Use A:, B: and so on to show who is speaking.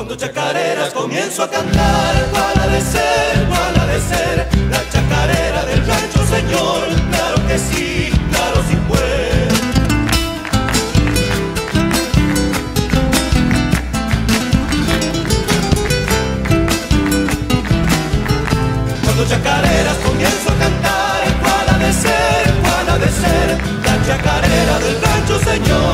A: Cuando chacareras comienzo a cantar, ¿cuál ha de ser, cuál ha de ser? La chacarera del rancho, señor, claro que sí, claro sí fue. Cuando chacareras comienzo a cantar, ¿cuál ha de ser, cuál ha de ser? La chacarera del rancho, señor.